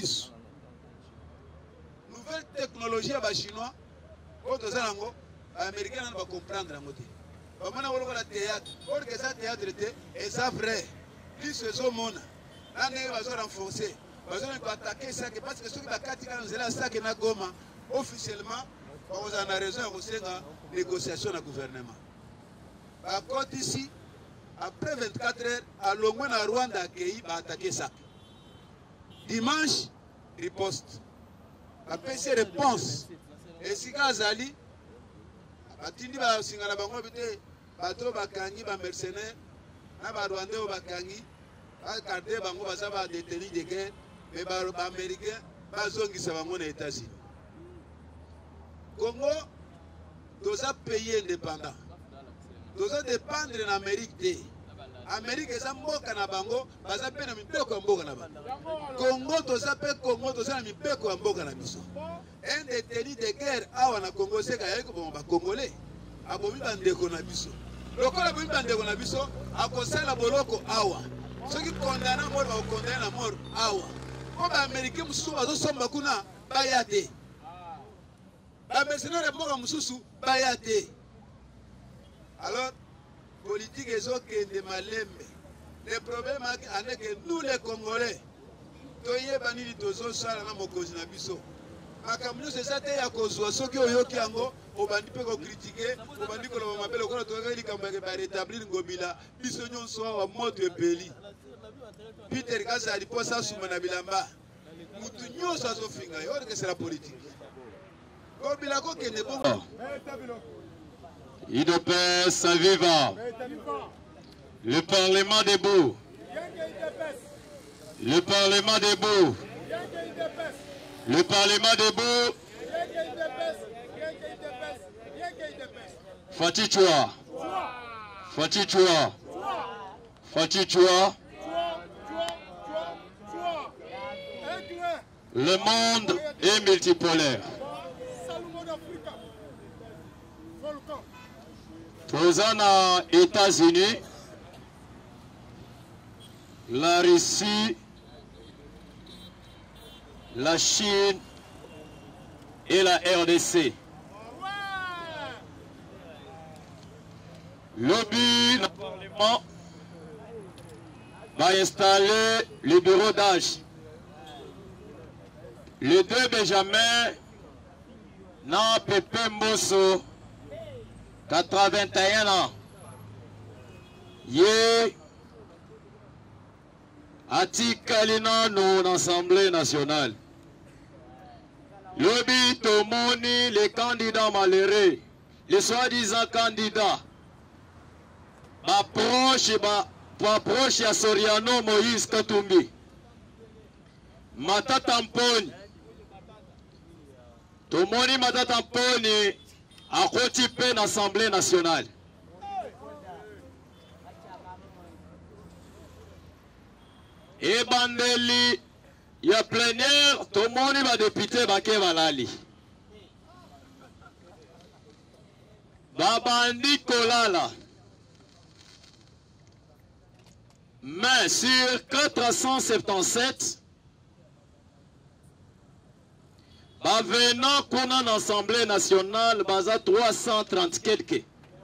biso. Nouvelle technologie à Chinois, autres Zalango, Américains ne vont comprendre la moitié. Bamana wolo la théâtre, or que ça théâtre était et ça vrai. Plus ce zomona, là ne va se renforcer. Parce qu'on va attaquer ça parce que ceux qui va katika nous là ça que na goma officiellement, on a raison au sein de négociation du gouvernement. Par contre ici, après 24 heures, à Longwa na Rwanda accueilli va attaquer ça. Dimanche, riposte. Après ces réponses, et si Gazali batindi ba singala bango bité bato bakangi ba mercenaires na ba rwandais bakangi ba garder bango baza ba détenus de guerre mais ba américains bazongisa bango na États-Unis. Congo doit payer indépendant. Doit dépendre en Amérique de Amérique est mboka na bango baza pe na mipeko mboka na bango. Congo doit pe Congo doit na mipeko mboka na biso. Un détenu de guerre awa na Congo c'est ka bon ba congolais abomi bandeko na biso lokola abomi bandeko na biso akosala boloko awa soki condamna mort ba condamner na mort awa ko ba américain mususu bazo somba kuna bayate ba mercenaire moko mususu bayate. Alors politique ezokende malembe. Le problème est que nous les Congolais toyeba nini tozosala na mokonzi na biso. Makamyo c'est ça te ya kozwa soki oyoki yango obandi pe ko critiquer obandi ko loba mabelo ko to ngali kamba ke ba rétablir ngobila biso nyonso wa moto epeli Peter Kazali posa suma na bilamba mutu nyonso azofinga yo que c'est la politique ngobila ko kende bongo IDPS vivant. Le Parlement debout. Le Parlement debout. Le Parlement debout. Fatichua. Fatichua. Fatichua. Le monde est multipolaire. Aux États-Unis, la Russie, la Chine et la RDC. Le but du Parlement va installer le bureau d'âge. Les deux Benjamin, na Pepe Mbosso, 81 ans. Yé Atikalina non Assemblée nationale. Lobby Tomoni, les candidats malheureux, les soi-disant candidats, approche à Soriano Moïse Katumbi. Matatamponi. Tomoni Matatamponi. À côté de l'Assemblée nationale. Et Bandeli, il y a plénière, tout le monde va député Baké Valali. Babandi Kolala. Mais sur 477, venant qu'on a en Assemblée nationale, baza 330 quelques.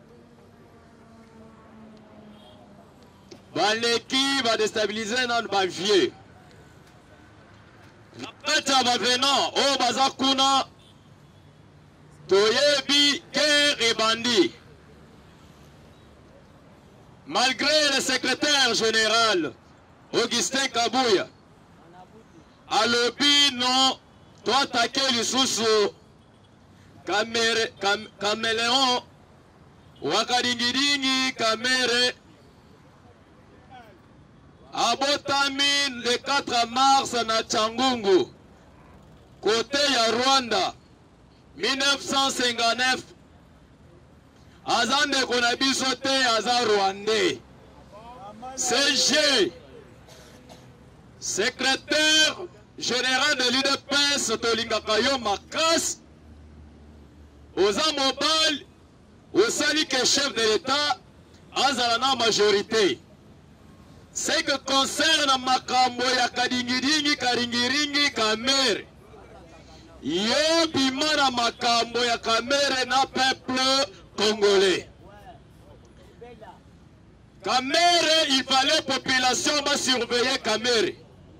L'équipe va déstabiliser dans le vieux. Va venant, oh baza kuna, toyebi, guerre et bandit. Malgré le secrétaire général, Augustin Kabouya, à l'obi non, toi attaquer le sous caméléon, wakadingiringi, caméré, Abotamine le 4 mars na Tchangungu, côté ya Rwanda, 1959, Azande Konabisote Aza Rwandais, CG, secrétaire général de l'UDPS Tolingakayo Makas, Oza Mobile, Osali que chef de l'État, Azalana majorité. ce qui concerne makambo ya kadingidingi karingiringi kamere yo bima na makambo ya kamere na peuple congolais. Kamere, il fallait population va surveiller Kamere.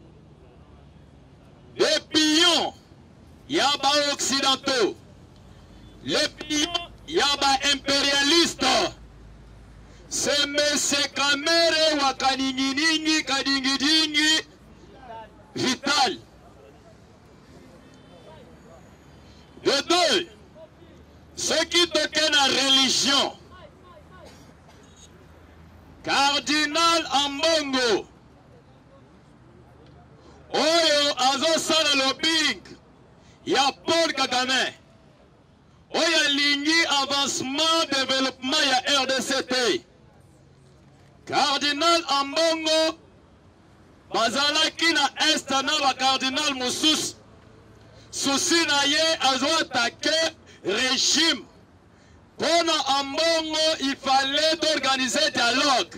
Les pions, il y a des occidentaux. Les pions, il y a des impérialistes. C'est M. Kamere wa kaninginingi kadingidingi vital. De deux, ceux qui toquent la religion. Cardinal Ambongo oyo azosala lobbying ya Paul Kagame oyo alingi avancement développement ya RDCT. Cardinal Ambongo bazalaki na est na ba cardinal mosusu susi na ye azo attaquer régime. Pendant Ambongo, il fallait organiser dialogue.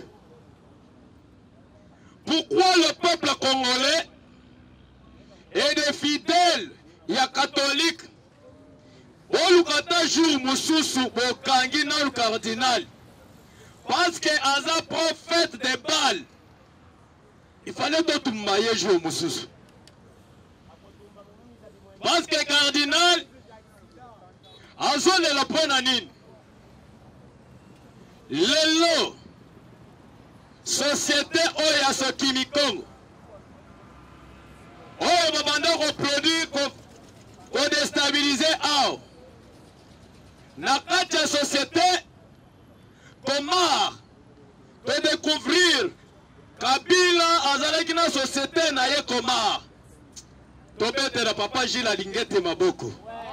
Pourquoi le peuple congolais et des fidèles, il y a catholiques, Olukata jour Moussousou, Bokangi na le cardinal, parce que Aza prophète des balles, il fallait d'autres mailles jour Moussousou. Parce que cardinal, Azo le la ponanine. Lelo société oya Sokimi Congo oya babanda reproduire ko déstabiliser ao na kati ya société comment de découvrir Kabila azalaki na société na ye comment tobetela papa Gilles Alingete maboko.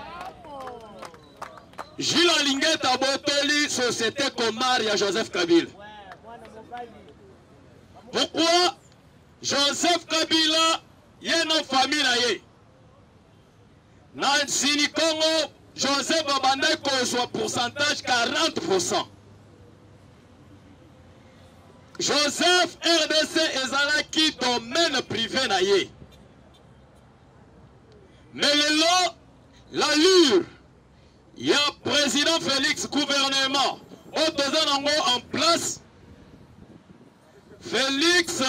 Gilles Alingete abotoli société Komar ya Joseph Kabila. Pourquoi Joseph Kabila yé na famille na ye? Na Sini Congo, Joseph abandai kozwa pourcentage 40%. Joseph RDC ezalaki domaine privé na ye. Mais lelo l'allure il y a président Félix gouvernement en place. Félix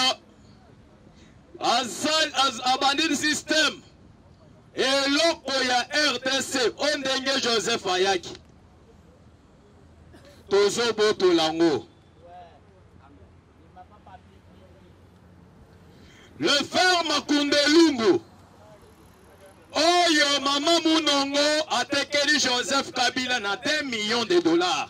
a abandonné le système et l'autre il y a RDC ondenge Joseph Ayaki Tozo Boto Lango. Le ferme Kundelungu oyo Mama Munongo a tekeli Joseph Kabila na 2 millions de dollars.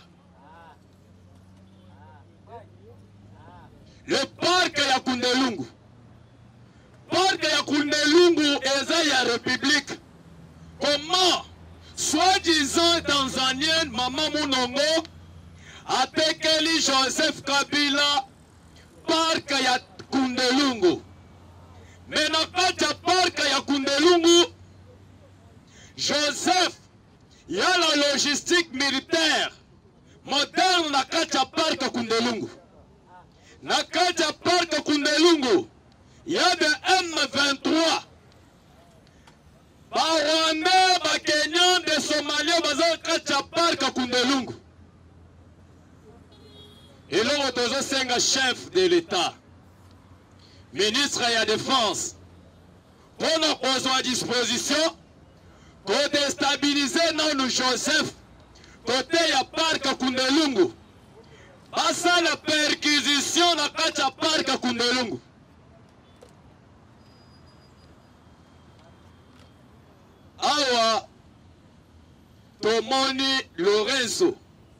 Le parc ya Kundelungu. Parc ya Kundelungu eza ya République. Comment, soi-disant tanzanienne, Mama Munongo a tekeli Joseph Kabila parc ya Kundelungu. Mais na kati ya parc ya Kundelungu Joseph, il y a la logistique militaire moderne na kacha parc Kundelungu. Na kacha parc Kundelungu, il y a des M23. Ba Rwandais, ba Kenyans, des Somaliens, bazar kacha parc Kundelungu. Et là, on a cinq chefs de l'État, ministre de la Défense, pour nous à disposition. Pour déstabiliser non Joseph côté ya parc Kundelungu. Basa la perquisition na kacha parc Kundelungu. Awa tomoni Lorenzo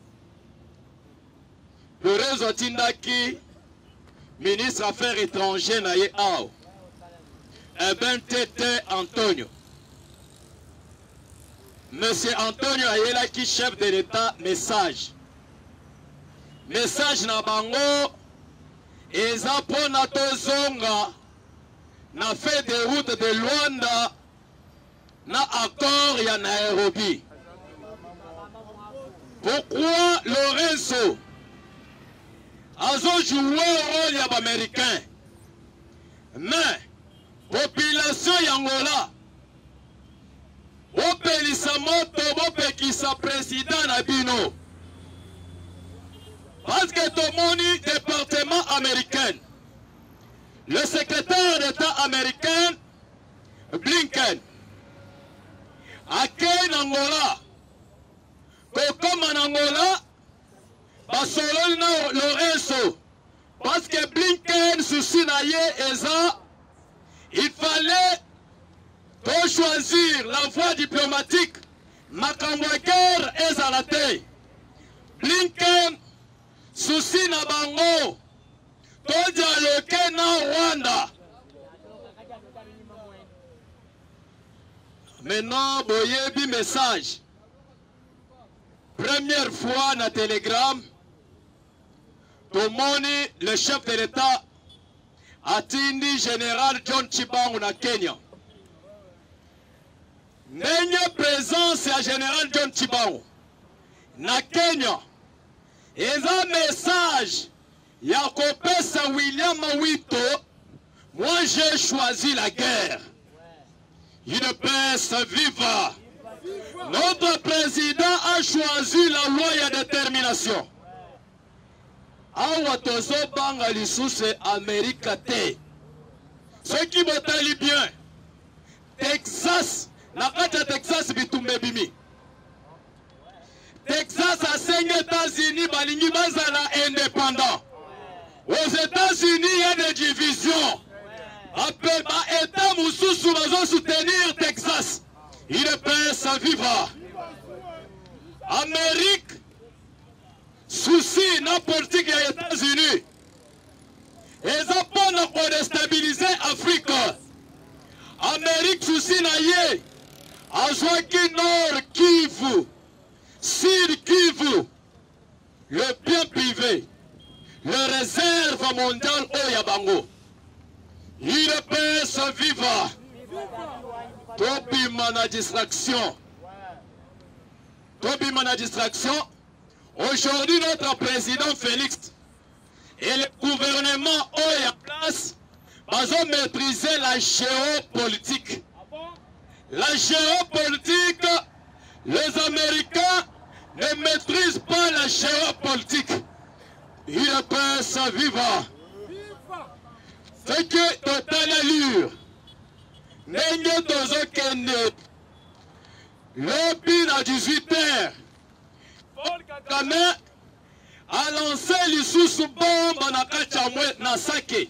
Tindaki ministre affaires étrangères na ye awa. Ben Tete Antonio. Monsieur Antonio Ayela qui chef de l'État message. Message na bango eza pona tozonga na fait de route de Luanda na accord ya Nairobi. Pourquoi Lorenzo azo joué au rôle ya américain? mais population yangola bopelisa moto bopekisa président na bino parce que tomoni département américain le secrétaire d'État américain Blinken akei na Angola kokoma na Angola basololi na Lorenzo parce que Blinken souci na ye eza il fallait choisir la voie diplomatique makambo ya guerre ezala te Blinken souci na bango todialogue na Rwanda. Maintenant, boyebi message. Première fois na Telegram, tomoni le chef de l'État atindi général John Chibangu na Kenya. Nenye présence ya général John Chibangu na Kenya. Eza message ya kopesa William Mawito. Moi j'ai choisi la guerre. Une paix vive. Notre président a choisi la loi de détermination. Awa tozo banga lisusu Amerika te. Ceux qui botali bien. Texas, nakata Texas bitumbe bimi. Texas a signé États-Unis balingi bazala indépendant. Aux États-Unis il y a des divisions. Après État Moussoussou va soutenir Texas. Il est paix sa viva. Amérique, souci na politique des États-Unis. Ils ont pour déstabiliser l'Afrique. Amérique, souci na yé. Azwaki Nord Kivu, Sud Kivu, le bien privé, le réserve mondiale Oyabango. Il peut se vivre. Tobi mana distraction. Tobi mana distraction. Aujourd'hui, notre président Félix et le gouvernement en place ont maîtrisé la géopolitique. La géopolitique, les Américains ne maîtrisent pas la géopolitique. Il peut se vivre. C'est que total allure. Nenye dozo kende. L'OPI à 18h. Paul Kagame a lancé l'issue bombe na kachamwe na sake.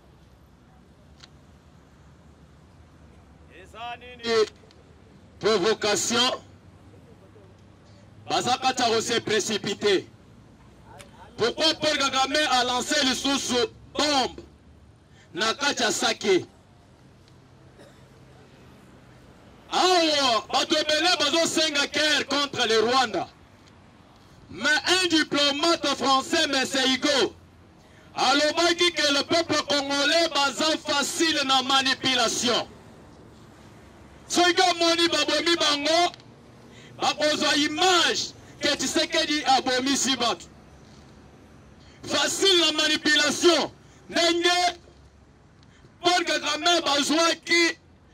Provocation. Bazaka Taro s'est précipité. Pourquoi Paul Kagame a lancé l'issue bombe Nakacha Sake? Alors, Batobele Bazo Senga guerre contre le Rwanda. Mais un diplomate français, M. Higo, a dit que le peuple congolais est facile dans la manipulation. Ce que Moni Babomi Bango, a posé image que tu sais qu'il dit Abomi Sibat. Facile la manipulation. N'est-ce Paul Kagame bazwa ki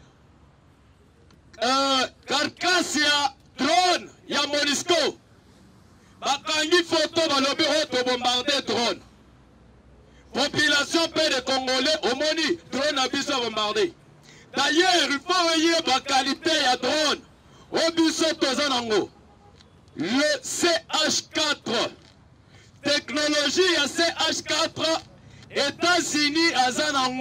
carcasse ya drone ya Monisco bakangi photo balobi oto bombarder drone population pe de Congolais omoni drone a biso bombarder. D'ailleurs il faut voyer la qualité ya drone o biso toza nango le CH4 technologie ya CH4 États-Unis aza nango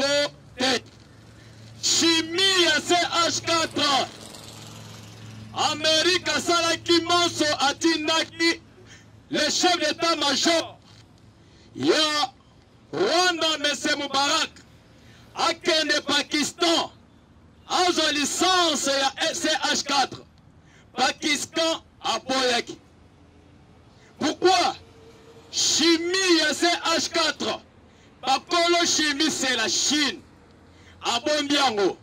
chimie à CH4 Amérique à Salaki Manso Atinaki le chef d'état-major ya Rwanda M. Moubarak Akende Pakistan a licence ya CH4 Pakistan à Boyaki. Pourquoi chimie à CH4 Bakolo chimie c'est la Chine. À Bombiango.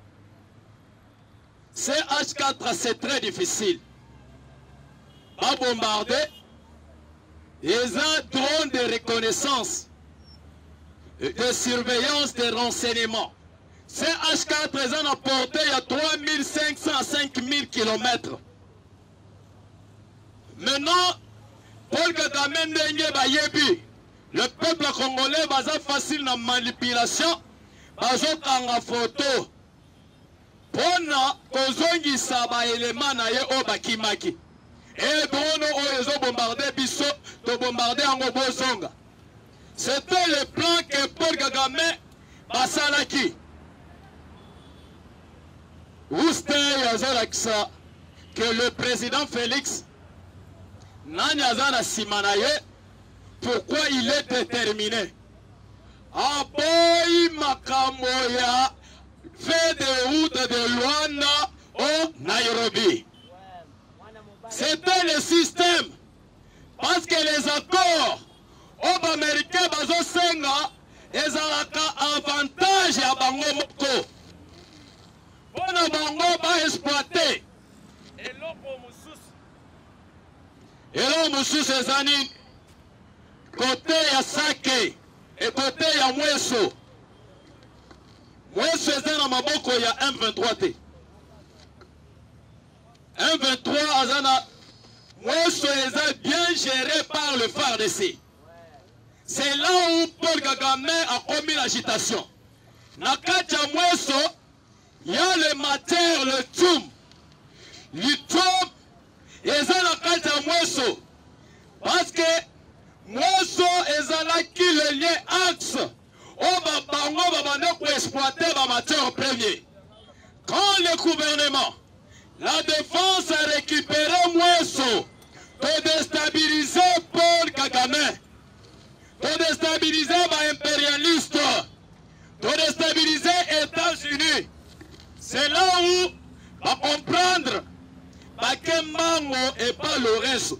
CH4 c'est très difficile. Pas bombarder. Les drones de reconnaissance. de surveillance des renseignements. CH4 a porté à 3500 à 5000 km. Maintenant, Paul Kagame ndenge bayebi, le peuple congolais baza facile na manipulation, bazokanga photo. Pona kozongisa ba élément na ye o bakimaki. Et drone oyo ezo bombarder biso, to bombarder yango bozonga. C'était le plan que Paul Kagame basalaki. Oustey azolakisa que le président Félix nani azana simanaye, pourquoi il est déterminé. Aboyi makamoya fait des routes de Luanda au Nairobi. C'était le système. Parce que les accords aux Américains bazo senga ezalaka avantage ya bango moko. Bona bango ba exploiter. Eloko mosusu ezani côté ya Sake et côté ya Mweso. Mweso eza na maboko ya M23 te. M23 azana Mweso eza bien géré par le FARDC. C'est là où Paul Kagame a commis l'agitation. Na kati ya Mweso, il y a le mater, le tchoum. Le tchoum, eza na kati ya Mweso. Parce que Mweso ezalaki le lien axe. On va exploiter la matière première. Quand le gouvernement, la défense a récupéré Mweso pour déstabiliser Paul Kagame, pour déstabiliser les impérialistes, pour déstabiliser les États-Unis, c'est là où on va comprendre que Mango et pas le reste.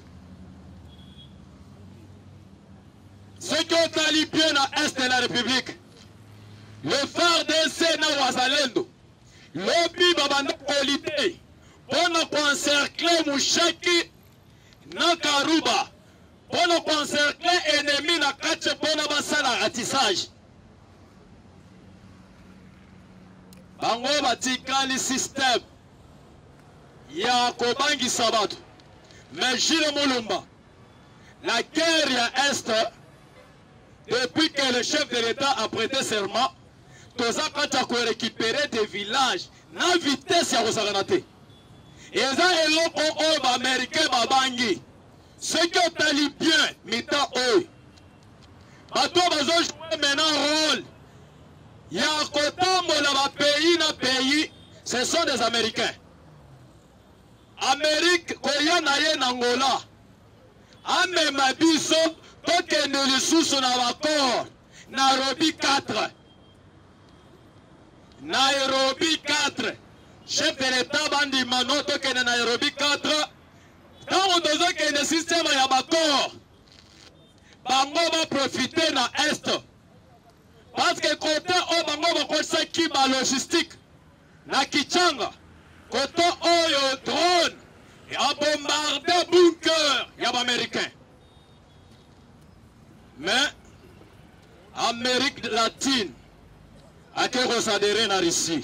Ceux qui ont allé bien à l'Est de la République, le FARDC na wazalendo, lobby babanda qualité, pour encercler Mouchaki na Karuba, pour encercler ennemi na Kache pour basala ratissage. Bango batikali système ya kobangi sabato. Mais Gilles Moulumba, la guerre ya Est, depuis que le chef de l'État a prêté serment, Tozaka a récupéré des villages na vitesse ya Rosaganate. Et ça est l'eau américain babangi. Ceux qui ont allé bien, mita eux. Bato bazo jouer maintenant rôle. Il y a un côté de pays na pays, ce sont des Américains. Amérique, Koya naye Nangola. Ame mabiso, toke ne le sous na l'accord. Nairobi 4. Nairobi 4. Chef de l'État bandi mano toke ne Nairobi 4. Quand on doit que le système ya bakor. Bango va profiter na Est. Parce que côté o bango va kosa ki ba logistique. Na Kichanga. Côté oyo drone. Et a bombardé bunker ya ba américain. Mais Amérique latine a que resadéré na Russie.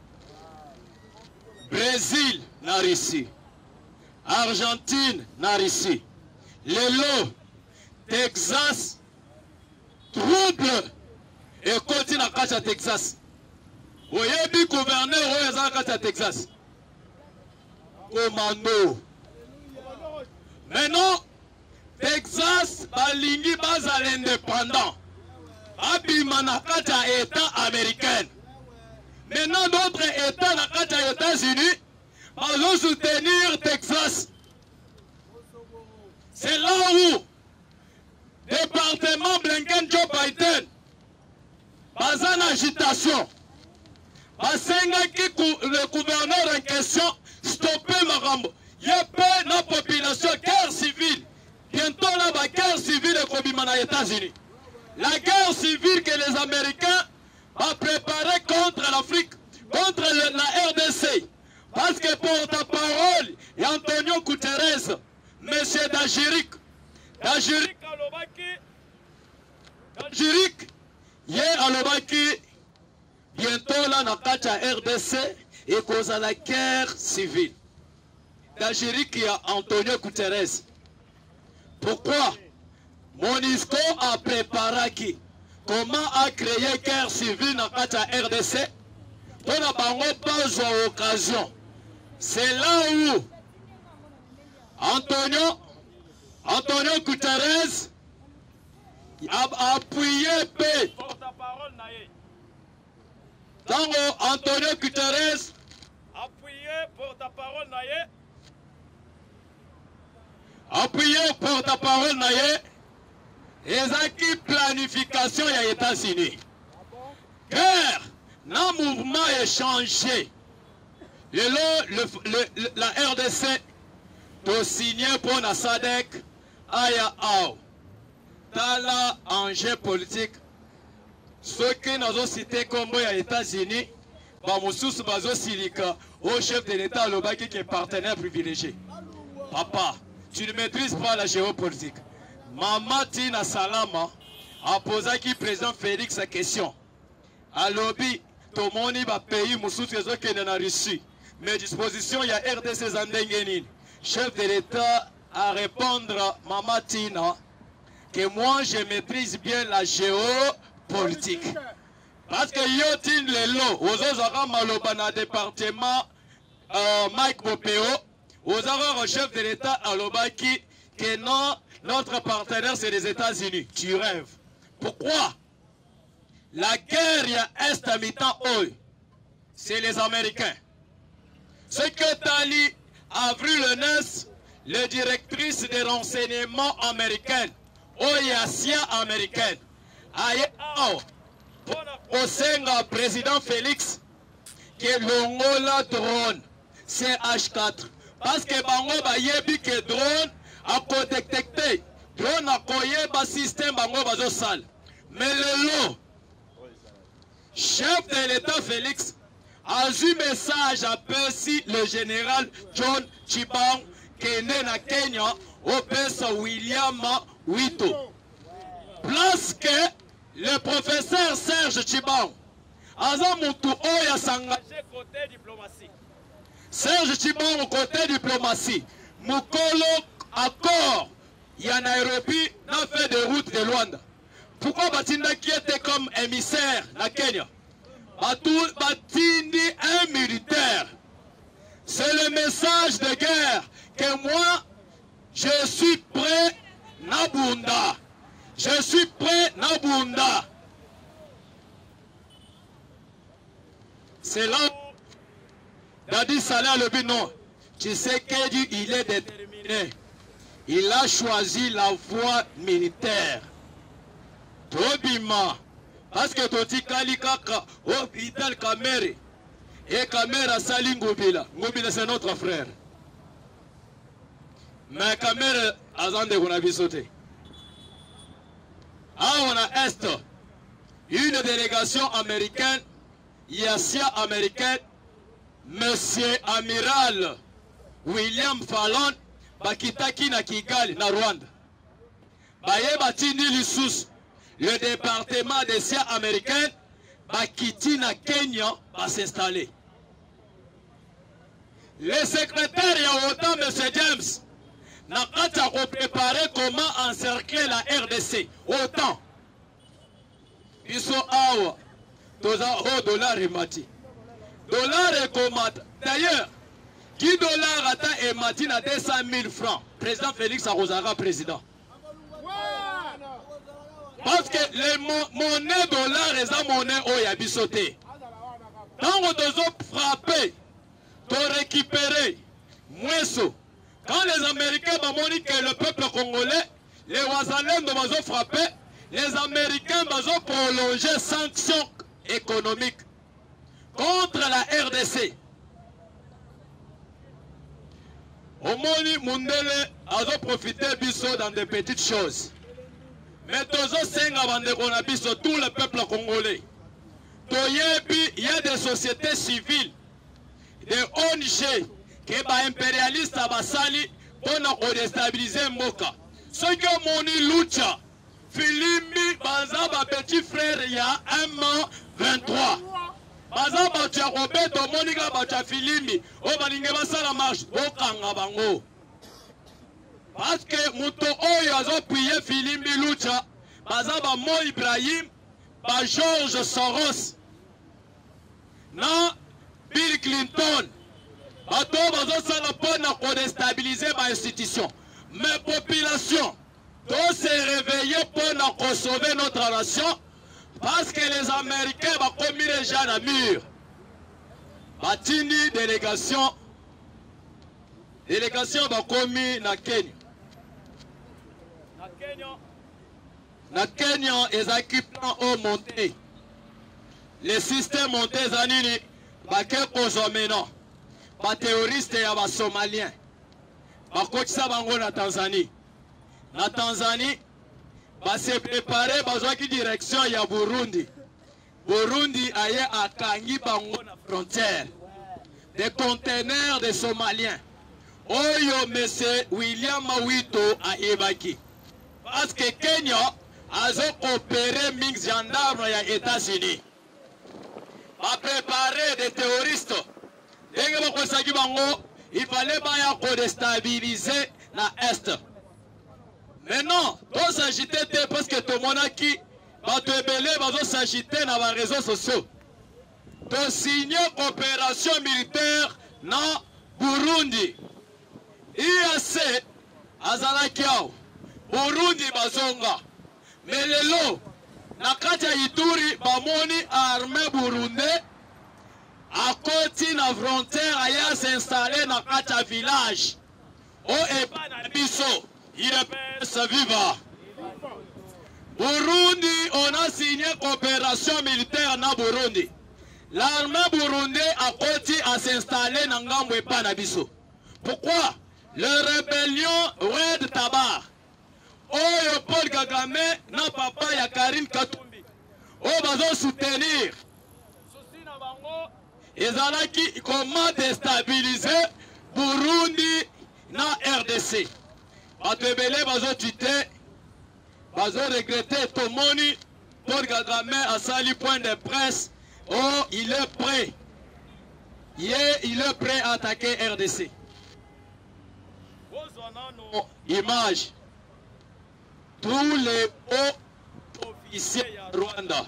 Brésil na Russie. Argentine na Russie. Lelo Texas trouble et continue à cacher Texas. Vous avez vu gouverneur au Texas. Commando. Maintenant, Texas balingi baza l'indépendant. Abima na kata État américain. Maintenant, d'autres États na kata États-Unis vont soutenir Texas. C'est là où département Blinken Joe Biden baza en agitation. Le gouverneur en question stopper Marambo. Il y a pas la population, guerre civile. Bientôt la guerre civile est aux États-Unis. La guerre civile que les Américains ont préparée contre l'Afrique, contre la RDC. Parce que porte-parole, il y a Antonio Guterres, monsieur Dajirik. Dajirik, Ye alobaki bientôt là na kati ya RDC et cause à la guerre civile. D'Algérie qui a Antonio Guterres. Pourquoi MONUSCO a préparé comment a créé guerre civile dans la RDC pour n'a pas occasion. C'est là où Antonio Guterres a appuyé paix. Tango Antonio Guterres appuyé porte-parole naye ezaki planification ya États-Unis. Guerre, na mouvement échangé. La RDC to signé pour la SADC aya ao. Tala enjeu politique. Ceux qui nous ont cité comme les États-Unis, Bamoussous Bazo Silika, au chef de l'État Lobaki qui est partenaire privilégié. Papa, tu ne maîtrises pas la géopolitique. Maman Tina Salama a posé qui président Félix sa question. À lobby, tout le monde va payer Moussous qui est en Russie. Mais disposition, il y a RDC Zandengenin. Chef de l'État à répondre, Maman Tina, que moi je maîtrise bien la géopolitique. Parce que yotin le lot, aux autres malobana département Mike Bopeo, aux autres chef de l'État à l'Obaki, que non, notre partenaire c'est les États-Unis. Tu rêves. Pourquoi? La guerre il y a Est à mi-temps, c'est les Américains. Ce que Tali Avril le 9, le directrice des renseignements américains, Oyasia américaine, au sein président Félix, qui est l'ongola drone CH4. Parce que bango ba yebi que drone a détecté, drone a koyeba système bango bazo sale. Mais le lot, chef de l'État Félix, a eu message à Percy, le général John Chibang, qui est né na Kenya, au Pesa William Wito. Place que le professeur Serge Chibang, Azamutu Oya s'engagé côté diplomatie. Serge Chibang côté diplomatie. Mukolo accord, il y a Nairobi, n'a fait de route de Luanda. Pourquoi Batinda qui était comme émissaire na Kenya? Batindi un militaire. C'est le message de guerre que moi, je suis prêt Nabunda. Je suis prêt Nabunda. C'est là où Dadi Salah le dit non. Tu sais qu'il est déterminé. Il a choisi la voie militaire. Tobima. Parce que Toti Kalikaka, hôpital Kamere. Et Kamera Sali Ngobila. Ngobila c'est notre frère. Mais Kamere Azande on a vu sauter. Ah, on a Est. Une délégation américaine, Yassia américaine, Monsieur Amiral William Fallon, Bakitaki na Kigali, na Rwanda. Baye Batini Lissous. Le département des Sia américains, Bakiti na Kenya, va s'installer. Le secrétaire Yaota, M. James, n'a pas préparé comment encercler la RDC. Autant. Ils sont à $dollar et mati. Dollar et combat. D'ailleurs, $10 et mati na 200 000 francs. Président Félix Arozara, président. Parce que les monnaies dollars et les monnaies ont été sautées. Quand on doit frapper, on récupérer, quand les Américains ont dit que le peuple congolais, les Ouazalais ont frappé, les Américains ont prolongé sanctions économiques contre la RDC. Au Moni Mundele a profité dans des petites choses. Mais tout le peuple congolais. Il y a des sociétés civiles, des ONG, qui sont impérialistes à Basali pour déstabiliser Moka. Ceux qui ont moni lucha, Filimi baza ba petit frère ya M23. Baza bato ya Roberto Monica bato ya Filimi. O balinge basala marche bokanga bango. Parce que muto oyo azo prier Filimi Lucha baza ba Mo Ibrahim, ba George Soros na Bill Clinton. Bato bazo sala pona ko déstabiliser ba institution. Mais population doit se réveiller pour sauver notre nation parce que les Américains vont commis les gens à mur. Batini délégation va commis na Kenya. Na Kenya les équipements ont monté. Les systèmes montés zanini bake kozomena. Ba terroristes ya ba Somaliens. Ba kokisa bango na Tanzanie. Na Tanzanie, va se préparer dans une direction ya Burundi. Burundi aye akangi bango na frontière. Des conteneurs de Somaliens. Oyo monsieur William Mawito a évacué. Parce que Kenya a coopéré avec les gendarmes des États-Unis. Va préparer des terroristes. Il fallait pas déstabiliser la Est. Mais non, on s'agitait parce que tout le monde a qui va te belé, va s'agiter dans les réseaux sociaux. De signer coopération militaire dans Burundi. IAC, Azalakiao, Burundi Bazonga. Mais le lot, Nakaja Ituri, Bamoni armée burundais, à côté de la frontière, ailleurs s'installer dans Nakaja village. Oh, et pas dans Bisso. Il est viva. Burundi, on a signé coopération militaire dans Burundi. L'armée burundaise a continué à s'installer dans Ngambwe Panabiso. Pourquoi? Le rébellion Red Tabar. Oyo Paul Kagame n'a papa ya Karim Katumbi. Oyo bazo soutenir. Ezalaki comment déstabiliser Burundi na RDC. Atebele bazo tuté, bazo regretté Tomoni, Paul Kagame a sali point de presse. Oh, il est prêt. Il est prêt à attaquer RDC. Image. Tous les hauts officiers à Rwanda,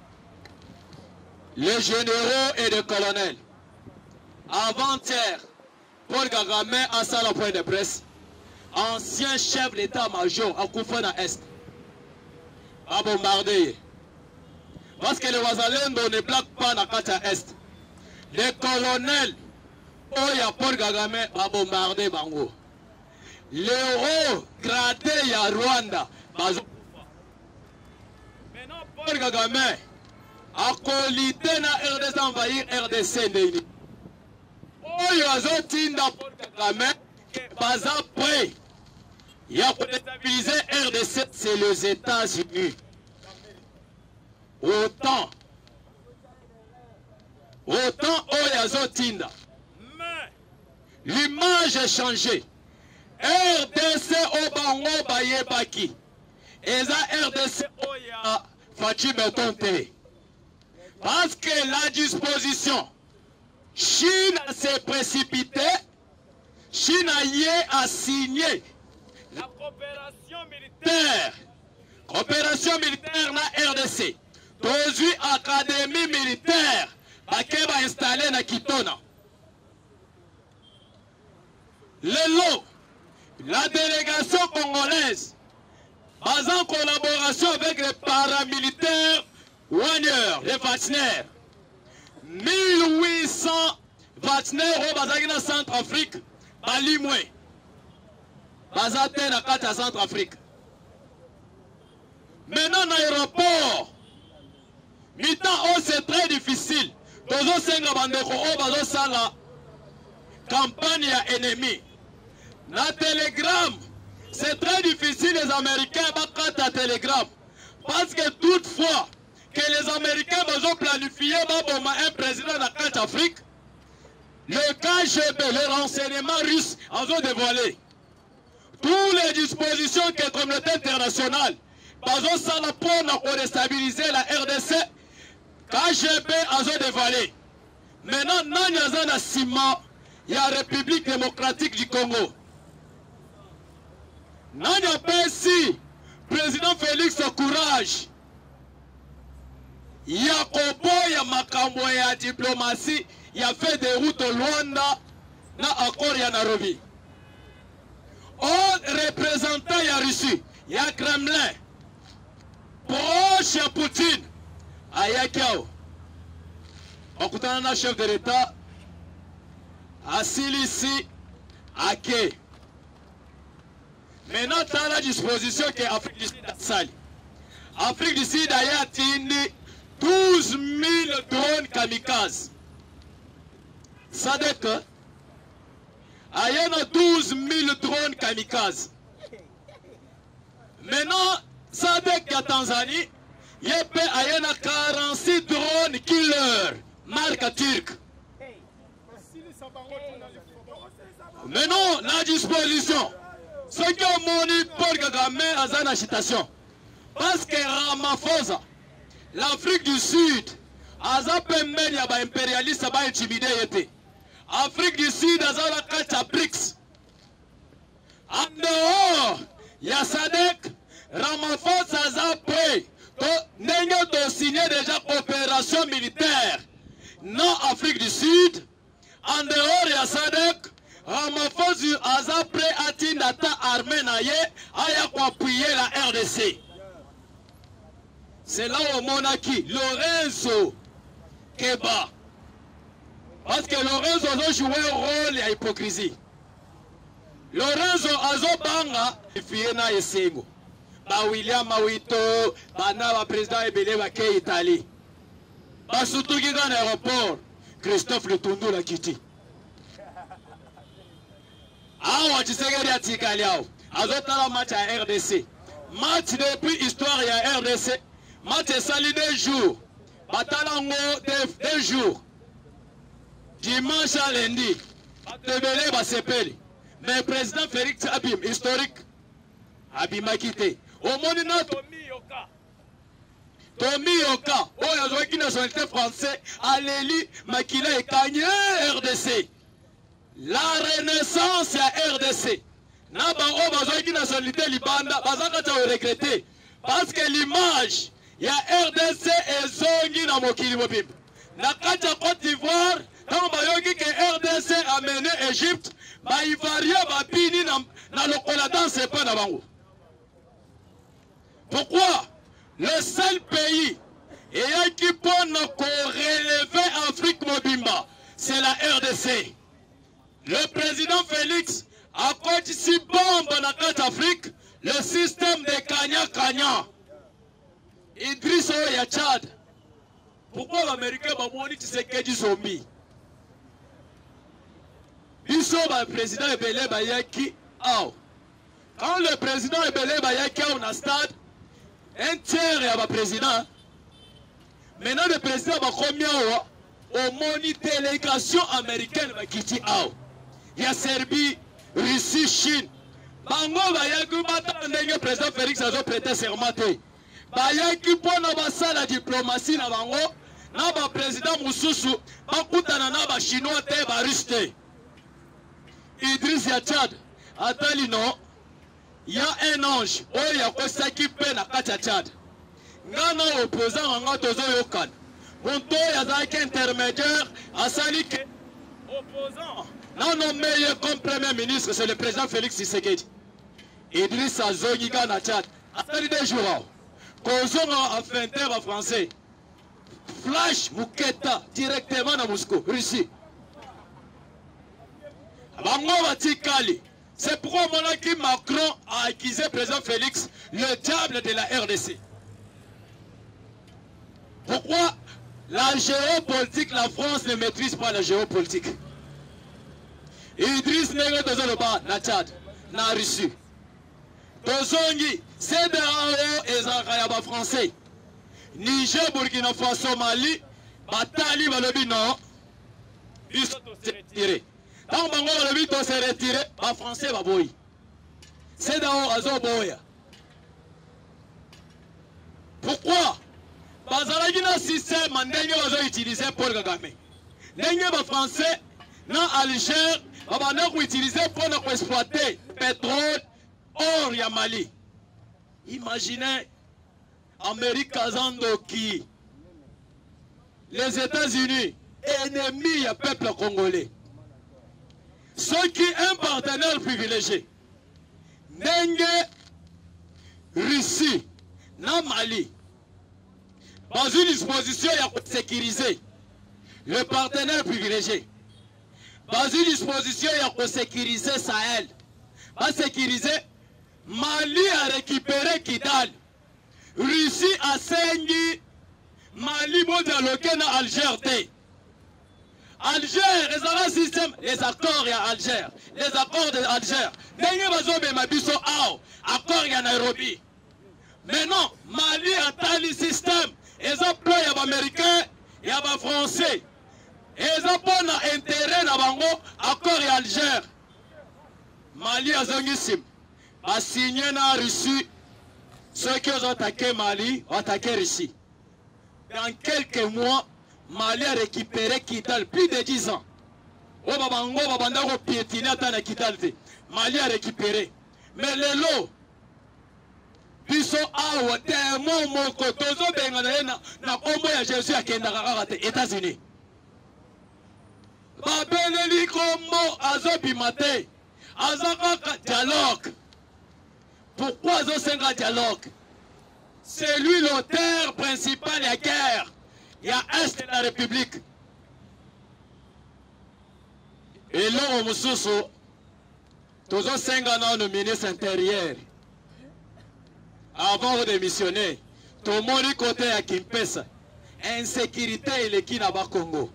les généraux et les colonels. Avant-hier, Paul Kagame a sali point de presse. Ancien chef d'état-major à Koufana Est a bombardé. Parce que les Wazalendo ne plaquent pas dans Kata Est. Les colonels, Oya Paul Kagame a bombardé Bango. Les héros gradés à Rwanda. Maintenant, Paul Kagame a colité na RDC envahir RDC. Oya Zotinda Paul Kagame. Baza prêt. Il y a pour déstabiliser RDC, c'est les États-Unis. Autant Oyazotinda. Mais l'image est changée. RDC Obango Bayebaki. Et ça RDC Oya Fatime Tonte. Parce que la disposition, Chine s'est précipitée. Chine a signé la coopération militaire na RDC. Aujourd'hui, académie militaire qui va installer na Kitona. La délégation congolaise, en collaboration avec les paramilitaires Wagner, les Wagner, 1800 Wagner au Bazagina Centrafrique. Balimwe Bazate na kata Centrafrique. Maintenant dans l'aéroport Mita oh c'est très difficile. Tozo senga bandeko oh bazo sala campagne ya ennemi. Na télégramme c'est très difficile les Américains bakata télégramme. Parce que toutefois que les Américains bazo planifié baboma un président na kata Afrique. Le KGB, les renseignements russes, ont dévoilé toutes les dispositions que la communauté internationale bazo sala pona ko déstabiliser la RDC KGB azo dévalé. Maintenant nani aza na sima ya République démocratique du Congo. Nani apesi président Félix courage ya koboya makambo ya diplomatie ya fait de route au Luanda na accord ya Nairobi. Un représentant ya Russie, ya Kremlin, proche ya Poutine, ayakiao. Okutana na chef de l'État, asilisi, ake. Maintenant, tu as la disposition que l'Afrique du Sud a sali. L'Afrique du Sud a atteint 12 000 drones kamikazes. Ça veut dire que il y a 12 000 drones kamikazes. Maintenant, ça veut dire qu'à Tanzanie, il y a 46 drones killers, marque turque. Maintenant, la disposition. Ce qui ont moni Paul Kagame a une agitation. Parce que Ramaphosa, l'Afrique du Sud, a un impérialiste qui a intimidé. L'Afrique du Sud a un BRICS. En dehors, il y a SADC, Ramaphosa a prêt. Nous avons signé déjà coopération militaire. Non, Afrique du Sud. En dehors, il y a SADC. Ramaphosa a prêt à tindata armée naye à appuyer la RDC. C'est là où on a qui Lorenzo Keba. Parce que Lorenzo a joué un rôle de hypocrisie. Lorenzo Azobanga, Fiena et Sengo. Ba William Mawito, Bana, président Ebele Bake Italie. Ba Soutouki dans l'aéroport, Christophe Lutundu la Kiti. Awa Tshisekedi atikali awo azotala match à RDC. Match depuis histoire ya RDC. Match sali 2 jours. Batalango 2 jours. Dimanche à lundi. Batebele basepeli. Mais président Félix Abim historique Abima quitté. Au monde na Tomi Yoka. Oyo azwaki nationalité français Aléli Makila et Kanye RDC. La renaissance à RDC. Na bango bazwaki nationalité Libanda, bazaka ta regretter parce que l'image ya RDC ezongi na mokili mobimba. Na kati ya Côte d'Ivoire, tant bayoki que RDC a mené Égypte, ba Ivoirien ba bini na lokola danse pas na bango. Pourquoi le seul pays et qui peut relever Afrique mobimba, c'est la RDC. Le président Félix a côté si bombe dans la Afrique, le système de Kanya. Idriss Oya Tchad. Pourquoi les Américains ont dit que c'est du zombie? Ils sont le président Ebele Bayaki. Quand le président Ebele Bayaki est au stade, un tiers est le président. Maintenant le président va combien au moni délégation américaine qui dit il y a Serbie, Russie, Chine. Bango bayaki bata ndenge président Félix a prêté serment. Bayaki pona basa la diplomatie na bango na ba président Moussousou bakutana na ba chinois te ba russe te. Idriss ya Tchad atali non. Il y a un ange, oh ya kosaki pe na kati ya Tchad. Ngana opposant nga tozo yokan. Monto ya zaki intermédiaire asali ke opposant. Non nommé comme premier ministre, c'est le président Félix Tshisekedi. Idriss Azongiga na Tchad. Atali des jours. Kozonga en finter en français. Flash Mouketa directement à Moscou, Russie. Bango Vatikali. C'est pourquoi Macron a accusé le président Félix le diable de la RDC. Pourquoi la géopolitique, la France ne maîtrise pas la géopolitique? Idriss Nego Tozoloba, na Tchad, na Russie. Tozongi, c'est de là-haut et Zakayaba français. Niger, Burkina Faso, Mali, Batali, Balobi, non. Ils sont retirés. Tant que Balobi se retiré, les Français va boy. C'est d'abord Azo Boya. système ndenge bazo utiliser Paul Kagame. Ndenge ba français na Alger babana ko utiliser pour exploiter pétrole or ya Mali. Imaginez Amérique Kazandoki, les États-Unis, ennemis du peuple congolais. Ceux qui ont un partenaire privilégié, Nenge, Russie, na Mali, dans une disposition pour sécuriser le partenaire privilégié, dans une disposition pour sécuriser Sahel, pour sécuriser Mali a récupéré Kidal, Russie a saigné Mali bon dialogué na Alger. Alger, les système, les accords à Alger, les accords d'Alger. N'ayez pas de mabiso accord à Nairobi. Mais non, Mali a tali système. Ils ont plein les Américains et les Français. Ils ont pas intérêt à bango accord à Alger. Mali a zongissim. A signé na Russie. Ceux qui ont attaqué Mali ont attaqué Russie. Dans quelques mois, Mali a récupéré Kidal, plus de 10 ans. Mali a récupéré. Mais les lots, ils sont à Jésus à États-Unis. Babeleli Kombo Azobimate, Azaka dialogue. Pourquoi Azosenga dialogue? C'est lui l'auteur principal de la guerre. Il y a Est de la République. Et là, on me tous les 5 ans, le ministre intérieur, avant de démissionner, tout le monde côté à Kimpesa, insécurité et le Kinaba Congo.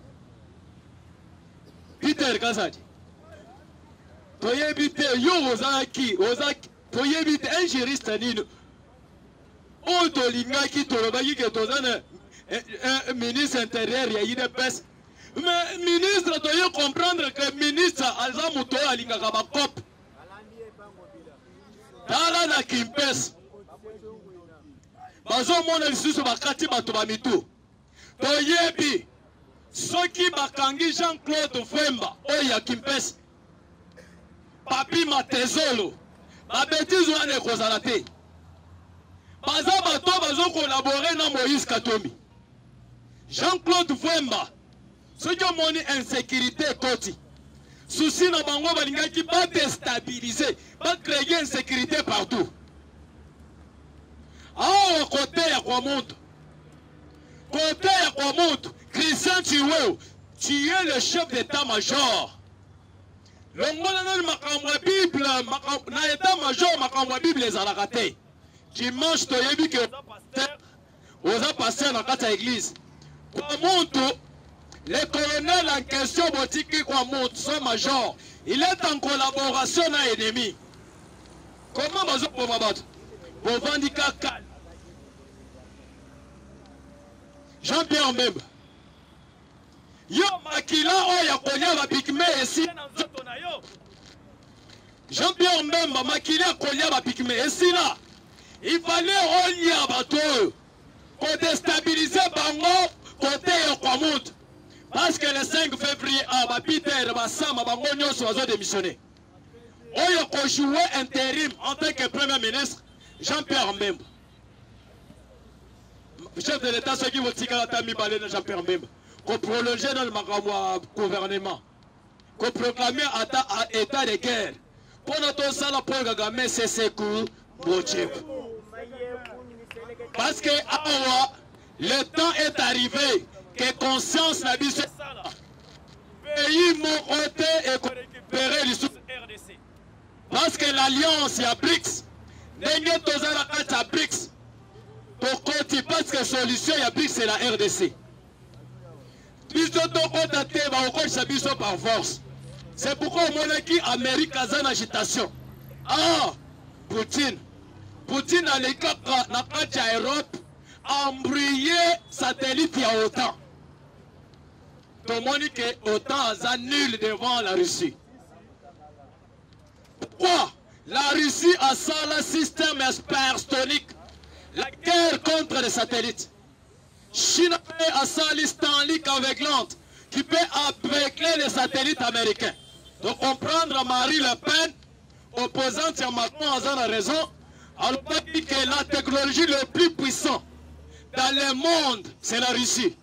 Peter Kazadi, tu y habité, yo, Ozaki, tu y habité, un juriste, Nino, Otolinga qui te rebaille que tu ministre intérieur, il y a eu des baisses. Mais ministre, tu dois comprendre que ministre, Alzamuto, Alinga Kabakop, Tala na Kimpes, Bazo Mona Lissus Bakati Batubamitu, Toyebi, Soki Bakangi Jean-Claude Fwemba, Oya Kimpes, Papi Matezolo, Babetiz Wane Kozalate, Baza Bato Bazo collaborer na Moïse Katomi. Jean-Claude Fwemba, ceux qui ont monné insécurité côté, souci na bango balinga qui va déstabiliser, va créer insécurité partout. Ah, côté ya kwa monte, côté ya kwa monte, Christian Chiweo, tu es le chef d'état-major. L'ongona na makamwa Bible, na état-major makamwa Bible les alakate. Dimanche toyebi que oza pasteur na kata église. Le colonel en question, son major, il est en collaboration avec l'ennemi. Comment vous pouvez me battre? Pour vendre calme. Jean-Pierre Mbemba. Yo makila oya konya ba pigme esi na nzoto na yo. Jean-Pierre Mbemba makila konya ba pigme esi là. Il fallait olia bato. Pour déstabiliser bango côté Yokwamut. Parce que le 5 février, Peter Bassama Bangonyo soit démissionné. Oyo ko joué intérim en tant que Premier ministre, Jean-Pierre Mbemba. Chef de l'État, ceux qui vont tirer la tami balé de Jean-Pierre Mbemba. Qu'on prolonger dans le gouvernement. Qu'on proclamer à état de guerre. Pour notre salle pour Kagame, c'est secours, motif. Parce que awa, le temps est arrivé que conscience n'a dit ça. Pays mon côté et récupérer les sous RDC. Parce que l'alliance, il y a BRICS. N'est-ce pas BRICS. Parce que la solution, il y a BRICS, c'est la RDC. Par force. C'est pourquoi on a dit Amérique a une agitation. Ah, Poutine. Poutine a l'écart dans l'Europe, embrayé satellite à OTAN. Tout le monde dit que OTAN est nul devant la Russie. Pourquoi? La Russie a ça le système hypersonique. La guerre contre les satellites. Chine peut assalir Starlink aveuglante qui peut aveugler les satellites américains. Donc comprendre Marie Le Pen, opposante à Macron, a raison. Alors pas dit que la technologie le plus puissante dans le monde, c'est la Russie.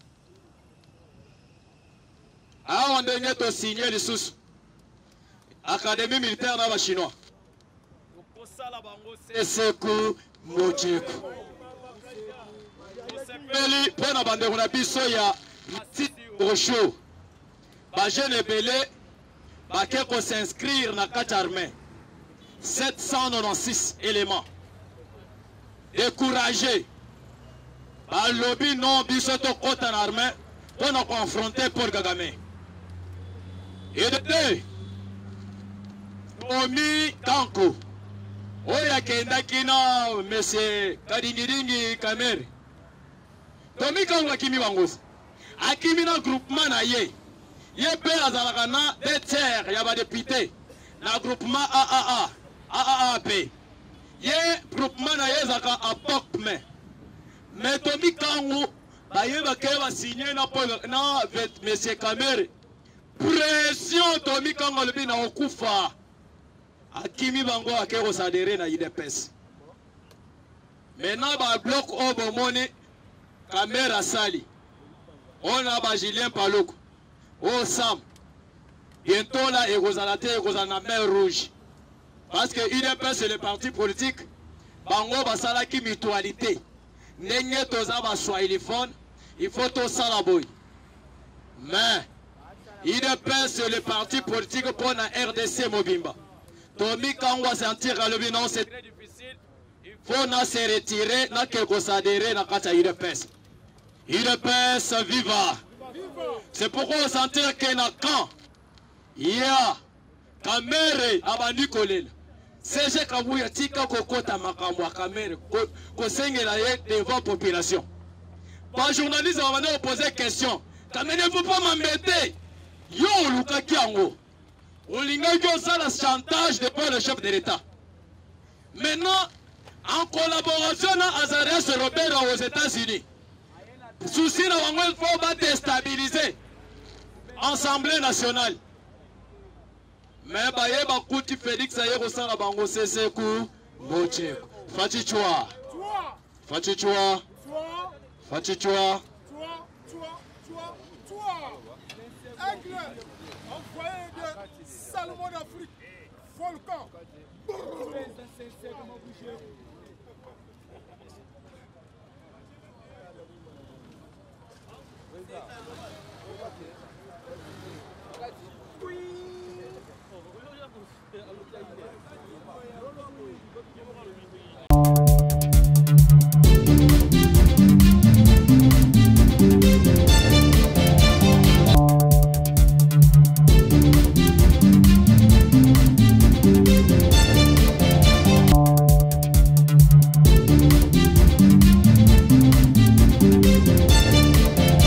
Ah, on a signé les sous. Académie militaire dans chinois. C'est ce que Mocheko. Pour la bande, on a vu ça, il y a un show. Les jeunes belés, qui s'inscrire dans la 4 armées. 796 éléments. Découragés. Le lobby non, bisoto côté en armée, on a confronté Paul Kagame. Et de deux, Omi Kanko. Oya kenda kina monsieur Kadingiringi Kameri. Tomi Kanko akimi wangos. Akimi na groupement na ye. Ye pe azalaka na des tiers ya ba député. Na groupement AAP. Ye groupement na ye zaka apokme. Mais Tomi Kanko ba ye ba ke ba signer na monsieur Kameri. Pression Tomi Kanko le bi na okufa. Akimi bango akero sadere na IDPS. Maintenant ba bloc obomone caméra sali. On a ba Julien Paloko. Oh Sam. Bientôt là ekozalate ekozana mer rouge. Parce que IDPS c'est le parti politique. Bango ba salaki mutualité. Nenge toza ba swahiliphone, il faut to salaboy. Mais IDPS c'est le parti politique pour la RDC Mobimba. Tomi Kangwa sentir à l'objet, non, c'est très difficile. Il faut se retirer, n'a que s'adhérer dans la IDPS. IDPS viva. C'est pourquoi on sentir que dans camp, il y a Kamere Abandi Kolel. C'est Kabouya Tika Kokota Makamwa Kamere, Kosengela devant la population. Par journaliste, on va nous poser question. Kamere, il ne faut pas m'embêter. Yo, Luka Kiango. On a ça le chantage devant le chef de l'État. Maintenant, en collaboration avec Azarias Robert aux États-Unis, souci il faut déstabiliser l'Assemblée nationale. Mais Baye Bakuti Félix Ayer au sein de la Bango Sesekou, Moche, Fatichua, Fatichua, Fatichua. Envoyé de Salomon d'Afrique, volcan.